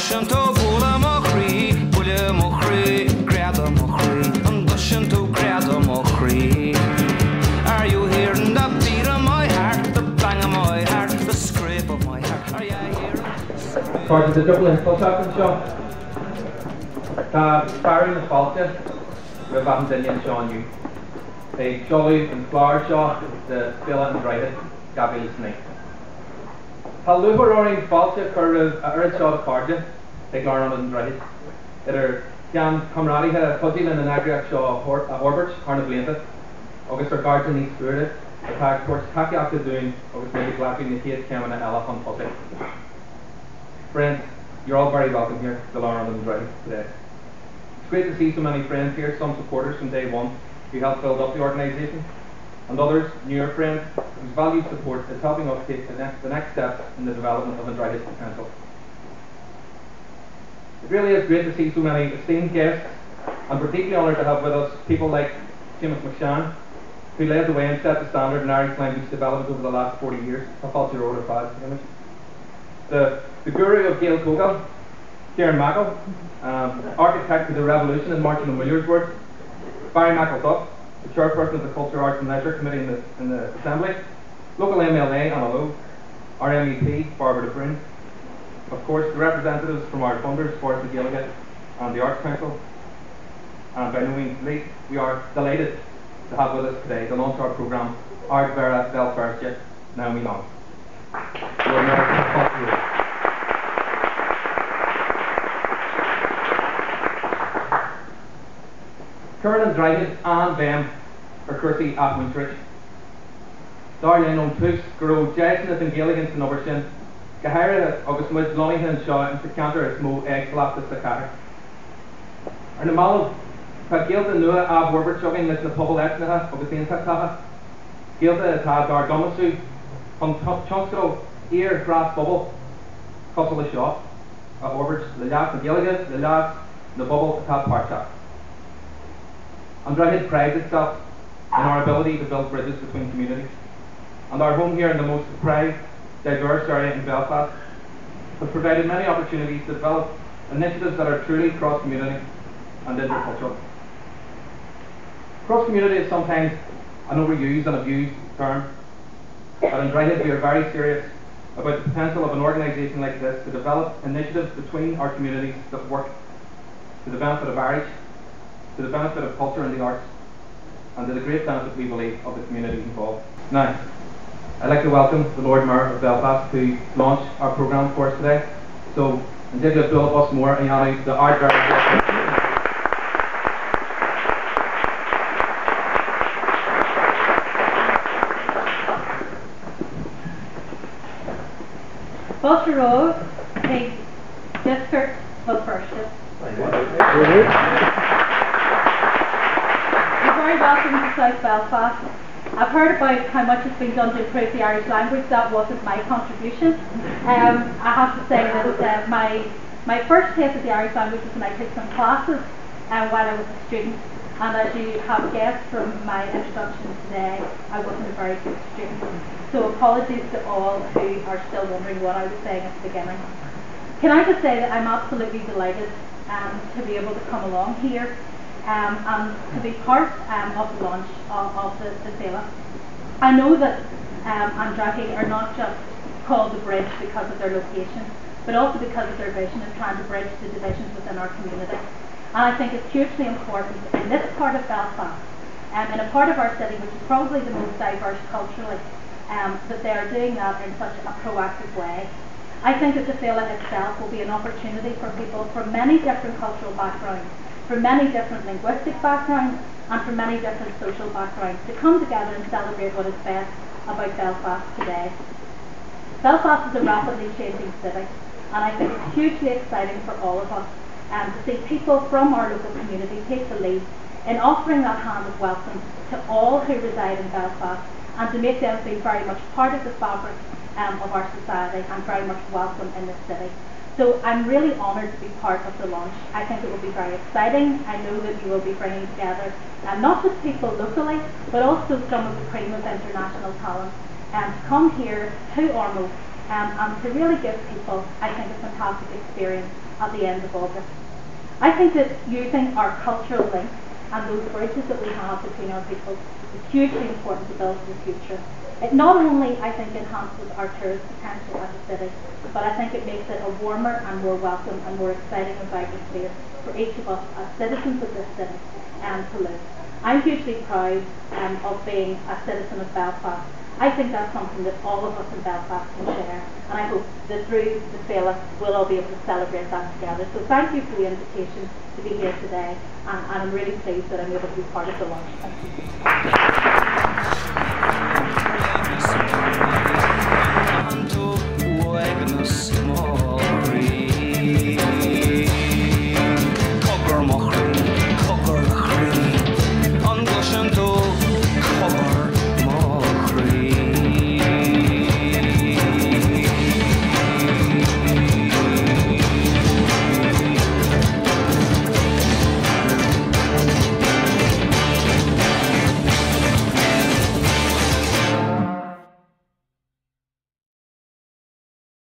Are you hearing the beat of my heart, the bang of my heart, the scrape of my heart? Are you hearing? Part of the Dublin Full-Shotgun Show. Barry and Falta, we have Adam Dillian, Sean Yu. The Jolly and Flower Shot, the Feile and Droichead, Gabriel Snake. Hello, Roaring Falta, Curve, Shot Carja, the Garnon and Droichead. It are Jan Comrade, Fuzzy and Agriac Shaw, Orbert, Arna Blinta, August or Guardian East Spirit, the Tag Torch Takiak is doing, August maybe Glapping, the Kate Cameron and Elephant Fuzzy. Friends, you're all very welcome here to Garnon and Droichead today. It's great to see so many friends here, some supporters from day one who helped build up the organisation, and others, newer friends, whose valued support is helping us take the next steps in the development of Droichead's potential. It really is great to see so many esteemed guests, and we're deeply honoured to have with us people like Seamus McShann, who led the way and set the standard in Irish language development over the last 40 years. The guru of Gael Kogal, Kieran Mackle, architect of the revolution in Martin O'Miller's words, Barry McElduff, the chairperson of the Culture, Arts and Leisure Committee in the Assembly, local MLA Anna Lowe, our MEP Barbara DeBrune, of course the representatives from our funders, Forrest McGilligan and the Arts Council, and by no means least, we are delighted to have with us today to launch our programme, Art Vera Belfast, Naomi Long. Curran and Droichead and Ben for Cursey at Winchridge. Darlene on Tooks, Gro, Jason and Gilligan to Nubershin, Gahira, August Mid, Lonington, Shaw, and Secanter, Smo, Egg, Slapta, Sakata. And the Malov, Gilda, Nua, Ab, Werbert, Chugging, Miss Napubble, Exnaha, Augustine, Taktaha, Gilda, Tad, Dar, Gummasu, Chunsko, Ear, Grass, Bubble, Cussle, Shaw, Werbert, Lilas, and Gilligan, Lilas, the Bubble, Tad, Parchak. And Droichead prides itself in our ability to build bridges between communities. And our home here in the most deprived, diverse area in Belfast has provided many opportunities to develop initiatives that are truly cross-community and intercultural. Cross-community is sometimes an overused and abused term, but in Droichead we are very serious about the potential of an organisation like this to develop initiatives between our communities that work to the benefit of Irish, to the benefit of culture and the arts, and to the great benefit, we believe, of the communities involved. Now, I'd like to welcome the Lord Mayor of Belfast to launch our programme for us today. So, and did you build up us more, and the art director. Walter Rowe, the district of First. Very welcome to South Belfast. I've heard about how much has been done to improve the Irish language. That wasn't my contribution. I have to say that my first taste of the Irish language was when I took some classes while I was a student. And as you have guessed from my introduction today, I wasn't a very good student. So apologies to all who are still wondering what I was saying at the beginning. Can I just say that I'm absolutely delighted to be able to come along here and to be part of the launch of the Feile. I know that Droichead are not just called the bridge because of their location, but also because of their vision of trying to bridge the divisions within our community. And I think it's hugely important in this part of Belfast, in a part of our city which is probably the most diverse culturally, that they are doing that in such a proactive way. I think that the Feile itself will be an opportunity for people from many different cultural backgrounds, from many different linguistic backgrounds, and from many different social backgrounds to come together and celebrate what is best about Belfast today. Belfast is a rapidly changing city, and I think it's hugely exciting for all of us to see people from our local community take the lead in offering that hand of welcome to all who reside in Belfast and to make them feel very much part of the fabric of our society and very much welcome in the city. So I'm really honoured to be part of the launch. I think it will be very exciting. I know that you will be bringing together not just people locally, but also some of the cream of international talent to come here to Ormeau and to really give people, I think, a fantastic experience at the end of August. I think that using our cultural links and those bridges that we have between our people is hugely important to build for the future. It not only, I think, enhances our tourist potential as a city, but I think it makes it a warmer and more welcome and more exciting and vibrant place for each of us as citizens of this city to live. I'm hugely proud of being a citizen of Belfast. I think that's something that all of us in Belfast can share, and I hope that through the Feile we'll all be able to celebrate that together. So thank you for the invitation to be here today, and I'm really pleased that I'm able to be part of the launch. Thank you.